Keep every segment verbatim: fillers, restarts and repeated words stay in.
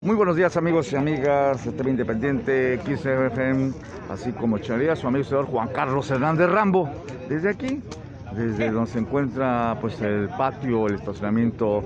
Muy buenos días, amigos y amigas de T V Independiente, X F M, así como Charía, su amigo senador Juan Carlos Hernández Rambo. Desde aquí, desde donde se encuentra pues el patio, el estacionamiento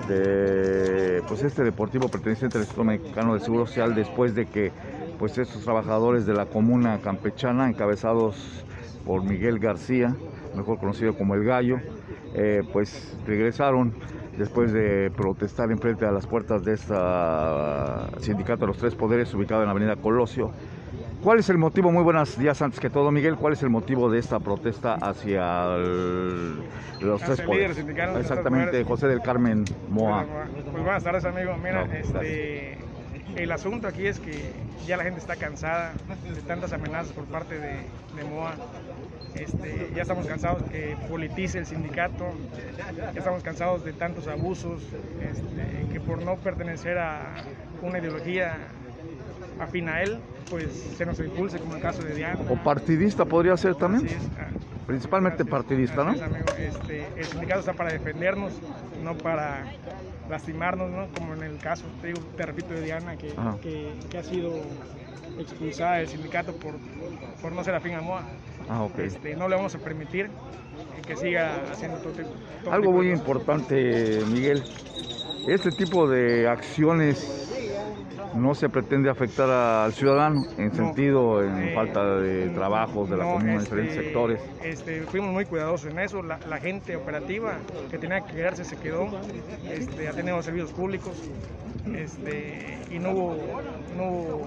de pues este deportivo perteneciente al Instituto Mexicano de Seguro Social, después de que pues estos trabajadores de la comuna campechana, encabezados por Miguel García, mejor conocido como El Gallo, eh, pues regresaron después de protestar enfrente a las puertas de este sindicato de los tres poderes ubicado en la avenida Colosio. ¿Cuál es el motivo? Muy buenos días antes que todo, Miguel. ¿Cuál es el motivo de esta protesta hacia el, los tres poderes? Exactamente, José del Carmen Moa. Pues buenas tardes, amigo. Mira, no, este, el asunto aquí es que ya la gente está cansada de tantas amenazas por parte de, de Moa. Este, ya estamos cansados que politice el sindicato, ya estamos cansados de tantos abusos, este, que por no pertenecer a una ideología afín a él, pues se nos impulse, como el caso de Diana. ¿O partidista podría ser también? Así es, ah, Principalmente así, partidista, así ¿no? Es, amigo. Este, el sindicato está para defendernos, no para lastimarnos, ¿no? Como en el caso, te digo, te repito, de Diana, que, que, que ha sido expulsada del sindicato por, por no ser afín a Moa. Ah, okay. Este, no le vamos a permitir que siga haciendo todo, todo Algo tipo muy de importante, Miguel, este tipo de acciones no se pretende afectar al ciudadano en no, sentido, en eh, falta de trabajos de la no, comuna en este, diferentes sectores. Este, fuimos muy cuidadosos en eso, la, la gente operativa que tenía que quedarse se quedó, este, atendiendo los servicios públicos, este, y no hubo, no hubo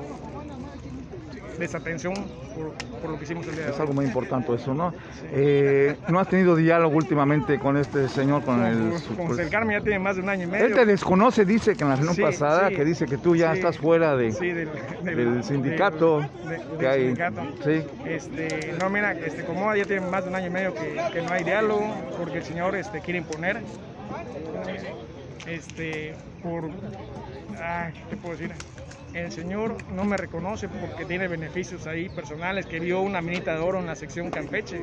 desatención por, por lo que hicimos el día de hoy. Es algo muy importante eso, ¿no? Sí. Eh, ¿No has tenido diálogo últimamente con este señor, con, con el... Con José del Carmen ya tiene más de un año y medio. Él te desconoce, dice que en la reunión sí, pasada, sí, que dice que tú ya sí, estás fuera de, sí, del, del, del sindicato. Del, del, que del hay, sindicato. Sí. Este, no, mira, este, como ya tiene más de un año y medio que, que no hay diálogo, porque el señor este, quiere imponer, este, por... Ah, ¿qué puedo decir? El señor no me reconoce porque tiene beneficios ahí personales, que vio una minita de oro en la sección Campeche,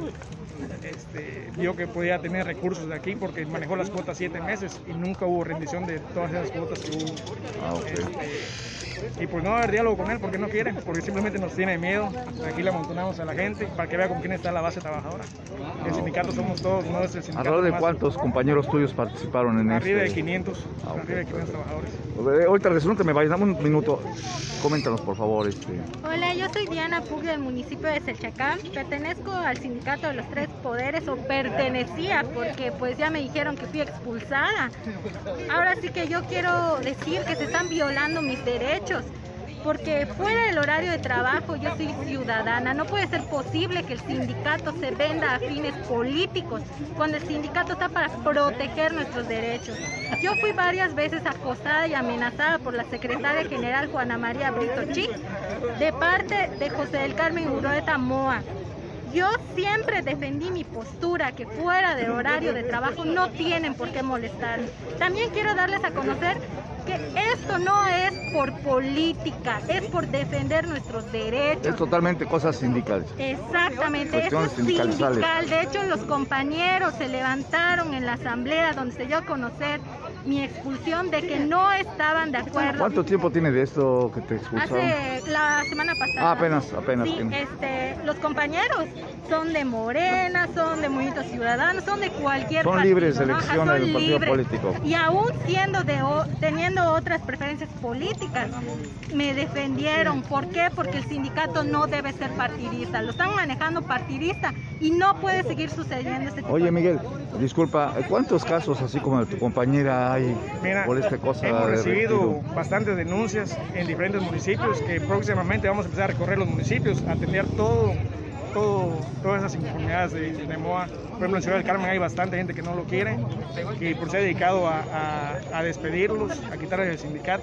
este, vio que podía tener recursos de aquí porque manejó las cuotas siete meses y nunca hubo rendición de todas esas cuotas que hubo. Ah, okay. este, y pues no va a haber diálogo con él porque no quiere, porque simplemente nos tiene miedo. Aquí le amontonamos a la gente para que vea con quién está la base trabajadora. El sindicato somos todos, no es el sindicato. ¿Alrededor de cuántos compañeros tuyos participaron en esto? Arriba de quinientos, ah, okay. Arriba de quinientos trabajadores. Ahorita resulta, me vayas, dame un minuto. Coméntanos, por favor. Este. Hola, yo soy Diana Pug del municipio de Selchacán. Pertenezco al sindicato de los tres poderes, o pertenecía, porque pues ya me dijeron que fui expulsada. Ahora sí que yo quiero decir que se están violando mis derechos, porque fuera del horario de trabajo yo soy ciudadana. No puede ser posible que el sindicato se venda a fines políticos, cuando el sindicato está para proteger nuestros derechos. Yo fui varias veces acosada y amenazada por la secretaria general Juana María Brito Chic, de parte de José del Carmen Urrueta Moa. Yo siempre defendí mi postura, que fuera de horario de trabajo no tienen por qué molestarme. También quiero darles a conocer que esto no es por política, es por defender nuestros derechos. Es totalmente cosas sindicales. Exactamente, eso es sindical. De hecho, los compañeros se levantaron en la asamblea donde se dio a conocer mi expulsión, de que no estaban de acuerdo. ¿Cuánto tiempo tiene de esto que te expulsaron? Hace la semana pasada. Ah, apenas, apenas. Sí, este, los compañeros son de Morena, son de Movimiento Ciudadano, son de cualquier son partido, libres de elección ¿no? del partido político. Y aún siendo de, teniendo otras preferencias políticas, me defendieron. ¿Por qué? Porque el sindicato no debe ser partidista. Lo están manejando partidista y no puede seguir sucediendo este tipo. Oye, Miguel, disculpa, ¿cuántos casos así como de tu compañera hay? Mira, por esta cosa? Hemos de recibido retiro? bastantes denuncias en diferentes municipios, que próximamente vamos a empezar a recorrer los municipios, a atender todo, todo, todas esas inconformidades de, de Moa. Por ejemplo, en Ciudad del Carmen hay bastante gente que no lo quiere, que por se ha dedicado a, a, a despedirlos, a quitarles el sindicato,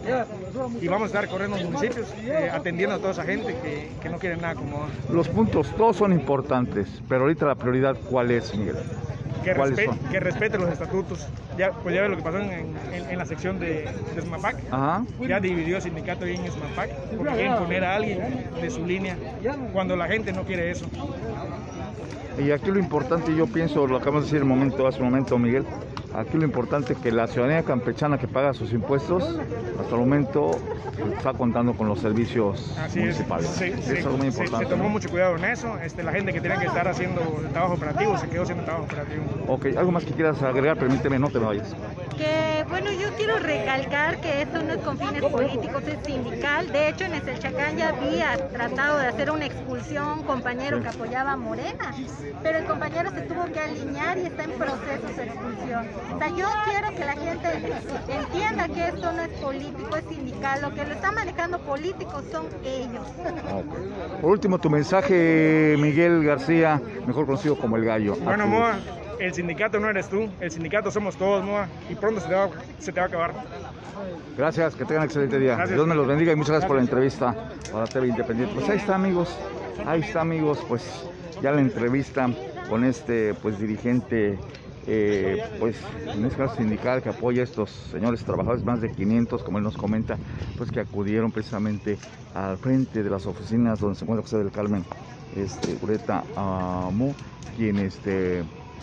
y vamos a estar recorriendo los municipios, eh, atendiendo a toda esa gente que, que no quiere nada con Moa. Los puntos, todos son importantes, pero ahorita la prioridad, ¿cuál es, Miguel? Que, respe que respete los estatutos. Ya, pues ya ves lo que pasó en, en, en la sección de, de SMAPAC. Ajá. Ya dividió el sindicato ahí en SMAPAC porque quieren poner a alguien de su línea cuando la gente no quiere eso. Y aquí lo importante, yo pienso, lo acabamos de decir un momento, hace un momento, Miguel, Aquí lo importante es que la ciudadanía campechana que paga sus impuestos, hasta el momento está contando con los servicios Así municipales. Es. Sí, Eso sí, es muy se, importante. se tomó ¿no? mucho cuidado en eso. Este, la gente que tenía que estar haciendo el trabajo operativo se quedó haciendo el trabajo operativo. Ok, ¿algo más que quieras agregar? Permíteme, no te me vayas. Que bueno, yo quiero recalcar que esto no es con fines políticos, es sindical. De hecho, en el Chacán ya había tratado de hacer una expulsión a un compañero que apoyaba a Morena, pero el compañero se tuvo que alinear y está en proceso de expulsión. O sea, yo quiero que la gente entienda que esto no es político, es sindical. Lo que lo están manejando políticos son ellos. Okay. Por último, tu mensaje, Miguel García, mejor conocido como El Gallo. Bueno, tu... Moa, el sindicato no eres tú, el sindicato somos todos, Moa, y pronto se te va, se te va a acabar. Gracias, que tengan un excelente día. Gracias. Dios me los bendiga y muchas gracias por la entrevista para T V Independiente. Pues ahí está, amigos, ahí está, amigos, pues ya la entrevista con este pues dirigente, eh, pues en este caso sindical, que apoya a estos señores trabajadores, más de quinientos, como él nos comenta, pues que acudieron precisamente al frente de las oficinas donde se encuentra José del Carmen este, Ureta Amu, quien este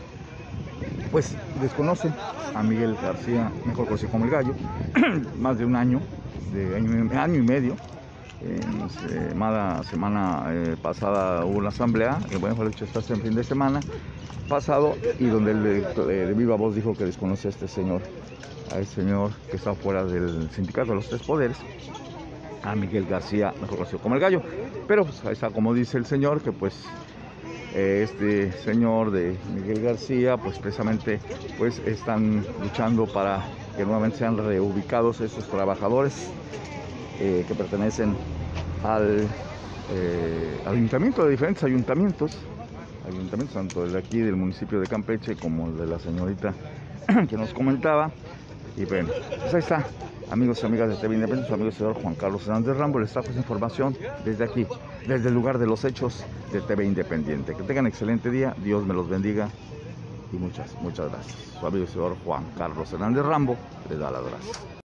pues desconoce a Miguel García, mejor conocido como El Gallo, más de un año, de año, año y medio. En semana, semana eh, pasada hubo una asamblea, que bueno, fue hecho hasta en fin de semana pasado, y donde él de, de viva voz dijo que desconoce a este señor, a este señor que está fuera del sindicato de los tres poderes, a Miguel García, mejor conocido como El Gallo. Pero pues ahí está, como dice el señor, que pues este señor de Miguel García, pues precisamente pues están luchando para que nuevamente sean reubicados estos trabajadores eh, que pertenecen al eh, ayuntamiento, de diferentes ayuntamientos, ayuntamientos, tanto el de aquí del municipio de Campeche como el de la señorita que nos comentaba. Y bueno, pues ahí está, amigos y amigas de T V Independiente, su amigo el señor Juan Carlos Hernández Rambo les trajo esa información desde aquí, desde el lugar de los hechos de T V Independiente. Que tengan excelente día, Dios me los bendiga y muchas, muchas gracias. Su amigo el señor Juan Carlos Hernández Rambo les da las gracias.